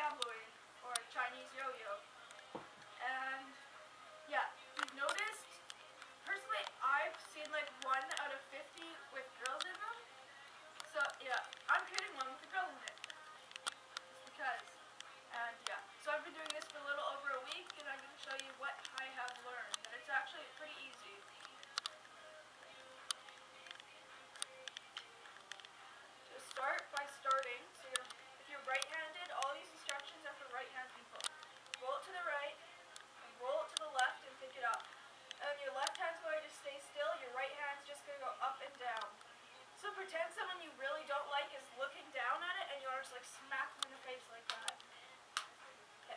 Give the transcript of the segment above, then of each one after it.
Diaboloing, or Chinese yo-yo. And yeah, you've noticed, personally I've seen like 1 out of 50 with girls in them. So yeah, I'm hitting one with a girl in it. Just because. And yeah, so I've been doing this for a little over a week, and I'm going to show you what I have learned. And it's actually pretty easy. So start by starting. So if you're right-handed, all these instructions are for right-hand people. Roll it to the right, and roll it to the left, and pick it up. And your left hand's going to stay still, your right hand's just going to go up and down. So pretend someone you really don't like is looking down at it, and you want to just like smack them in the face like that. Okay.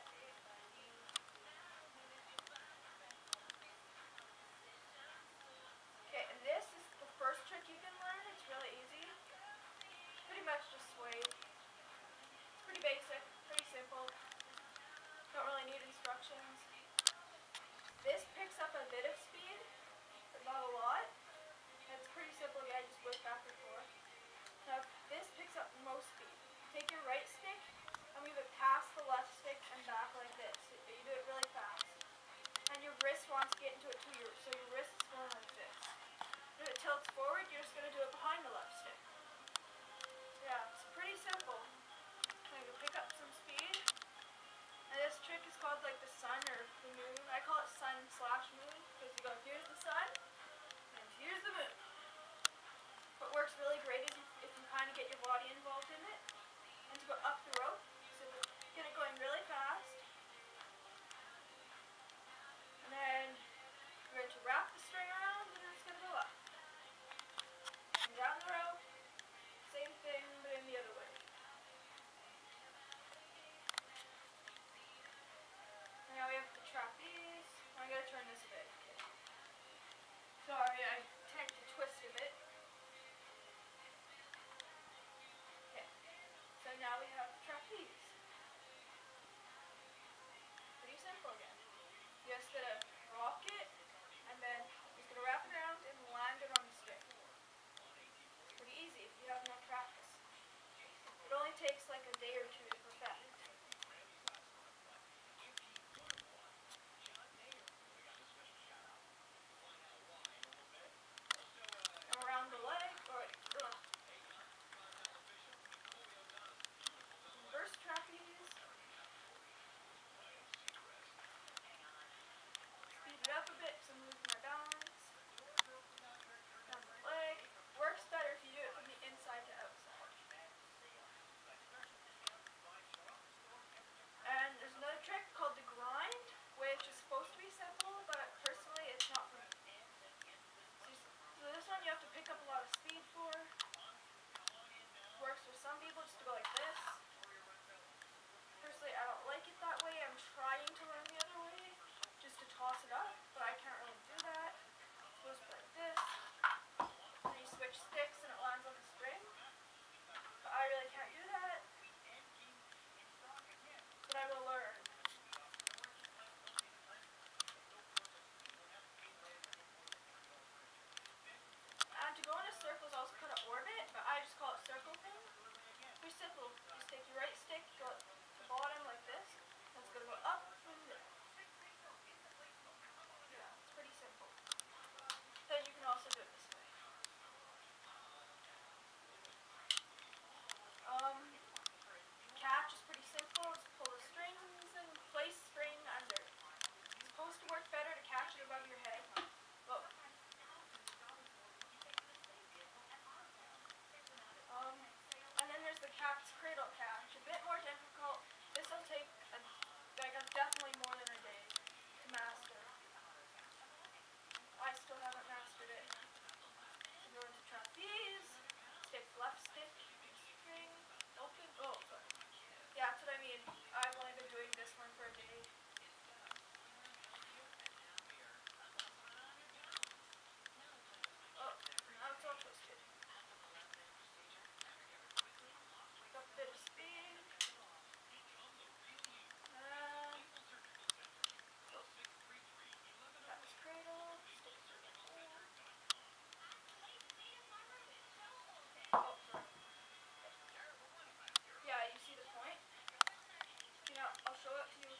Okay, and this is the first trick you can learn. It's really easy. Pretty much just sway. It's pretty basic, pretty simple. Don't really need instructions. This picks up a bit of speed, but not a lot. And it's pretty simple. Yeah, just whip back and forth. Now this picks up most speed. Take your right stick and move it past the left stick and back like this. You do it really fast. And your wrist wants to get into it too, so your wrist is going like this. If it tilts forward, you're just going to do it behind the left stick. Yeah, it's pretty simple. Now you pick up some speed. And this trick is called like the sun or the moon. I call it sun/moon because you go, here's the sun and here's the moon. What works really great is if you kind of get your body involved in it, and to go up the rope. So get it going really fast. And then you're going to wrap the string around, and then it's going to go up. And down the rope. go up to you